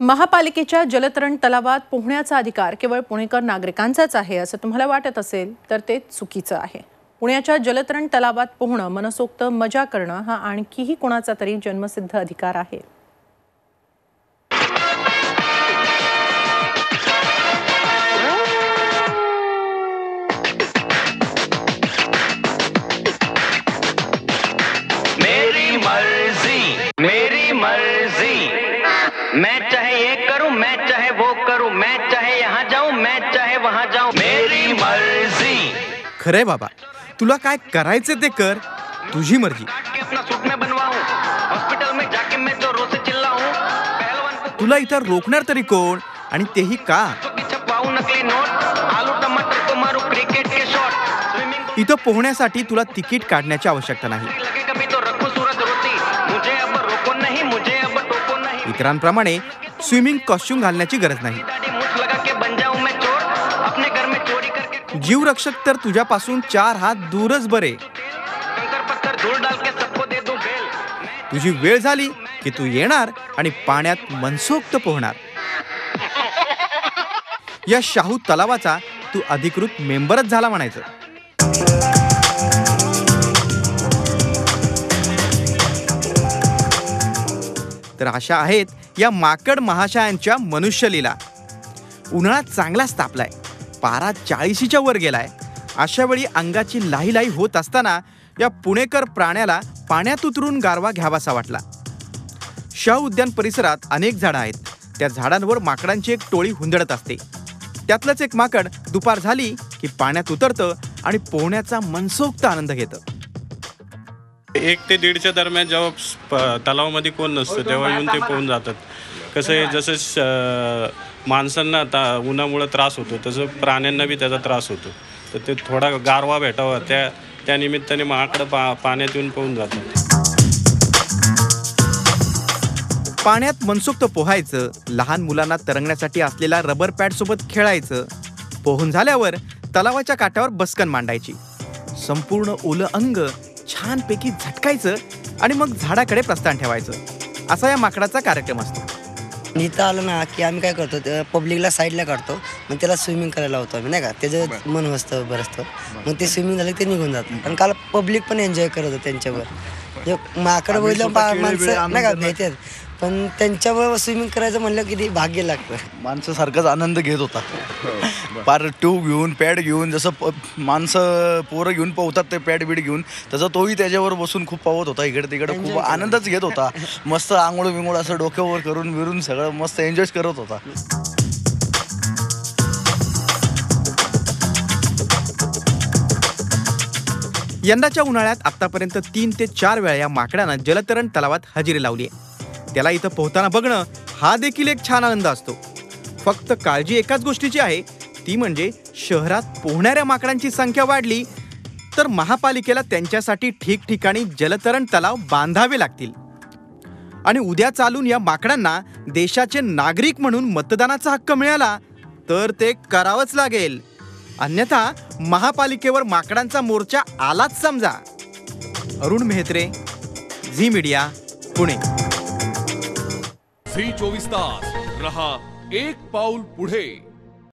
महापालिकेच्या जलतरण तलावात पोहण्याचा अधिकार केवळ पुणेकर नागरिकांचाच आहे असं तुम्हाला वाटत असेल तर ते चुकीचं आहे। पुण्याच्या जलतरण तलावात पोहणं, मनसोक्त मजा करणं हा आणखीही कोणाचा तरी जन्मसिद्ध अधिकार आहे। मेरी मर्जी, मैं चाहे ये करूं, मैं चाहे वो करूं, मैं चाहे यहाँ जाऊं, मैं चाहे वहां जाऊं, मेरी मर्जी। खरे बाबा, तुला काय करायचं ते कर, तुझी मर्जी। अपना सूट में बनवाऊं, हॉस्पिटल में जाके मैं जोरों से चिल्लाऊं, पहलवान को तुला इथं रोखणार तरी कोण आणि तेही का? छपाऊं नकली नोट, आलू टमाटर को मारू क्रिकेट के शॉट, स्विमिंग इथं पोहण्यासाठी तुला तिकीट काढण्याची आवश्यकता नाही। लगे कभी तो रखूं सूरज रोती, मुझे अब रोको नहीं, मुझे अब टोको नहीं। इतरांप्रमाणे स्विमिंग कॉस्ट्यूम घालण्याची गरज नाही। दाढ़ी मूछ लगा के बन जाऊं मैं चोर, अपने घर में चोरी करके जीव रक्षक तर तुझ्यापासून 4 हात दूरच बरे। कंकर पत्थर धूल डाल के सबको दे दूं बेल। तुझी वेळ झाली की तू येणार आणि पाण्यात मनसोक्त पोहणार। या शाहू तलावाचा तू अधिकृत मेंबरच झाला म्हणायचं। तर अशा आहेत या माकड महाशयांच्या मनुष्यलीला। उन्हाळा चांगलाच तापलाय, पारा 40च्या वर गेलाय। अशा वेळी अंगाची लाही होत असताना या पुणेकर प्राण्याला पाण्यात उतरून गारवा घ्यावासा वाटला। शाहू उद्यान परिसरात अनेक झाडं आहेत, त्या झाडांवर माकडांची एक टोळी हुंदडत असते। त्यातलंच एक माकड दुपार झाली की पाण्यात उतरतं आणि पोहण्याचा मनसोक्त आनंद घेतं। 1 ते 1:30च्या दरम्यान जेव्हा तलावामध्ये कोण नसतं तेव्हा येऊन ते पोहून जातात। कसं आहे, जसं माणसांना आता उन्हामुळे त्रास होतो तसं प्राण्यांना बी त्याचा त्रास होतो, तर ते थोडा गारवा भेटावा त्या निमित्ताने माकडं पाण्यात येऊन पोहून जातात। पाण्यात मनसोक्त पोहायचं, लहान मुलांना तरंगण्यासाठी असलेला रबर पॅड सोबत खेळायचं, पोहून झाल्यावर तलावाच्या काठावर बसकन मांडायची, संपूर्ण ओलं अंग छानपैकी झटकायचं आणि मग झाडाकडे प्रस्थान ठेवायचं। असा या माकडाचा कार्यक्रम असतो। इथं आलं ना की आम्ही काय करतो, पब्लिकला साईडला काढतो, मग त्याला स्विमिंग करायला लावतो आम्ही, नाही का, त्याचं मन बसतं बरसतं, मग ते स्विमिंग झालं ते निघून जातं। आणि काल पब्लिक पण एन्जॉय करत होतं त्यांच्यावर। जे माकडं बघितलं माणसं नाही का भेटतात, पण त्यांच्यावर स्विमिंग करायचं म्हणलं की ते भाग्य लागतं। माणसासारखाच आनंद घेत होता। पार ट्यूब घेऊन पॅड घेऊन, जसं माणसं पोरं घेऊन पोहतात ते पॅड बीड घेऊन, तसं तोही त्याच्यावर बसून खूप पोहत होता। इकडे तिकडे खूप आनंदच घेत होता। मस्त आंघोळ बिंगोळ असं डोक्यावर करून विरून सगळं मस्त एन्जॉय करत होता। यंदाच्या उन्हाळ्यात आतापर्यंत 3 ते 4 वेळा या माकडानं जलतरण तलावात हजेरी लावली आहे। त्याला इथं पोहताना बघणं हा देखील एक छान आनंद असतो। फक्त काळजी एकाच गोष्टीची आहे, ती म्हणजे शहरात पोहणाऱ्या माकडांची संख्या वाढली तर महापालिकेला त्यांच्यासाठी ठिकठिकाणी जलतरण तलाव बांधावे लागतील। आणि उद्या चालून या माकडांना देशाचे नागरिक म्हणून मतदानाचा हक्क मिळाला तर ते करावंच लागेल, अन्यथा महापालिकेवर माकडांचा मोर्चा आलाच समजा। Arun Mehatre, Zee media, Pune. Zee 24 तास रहा एक पाऊल पुढे।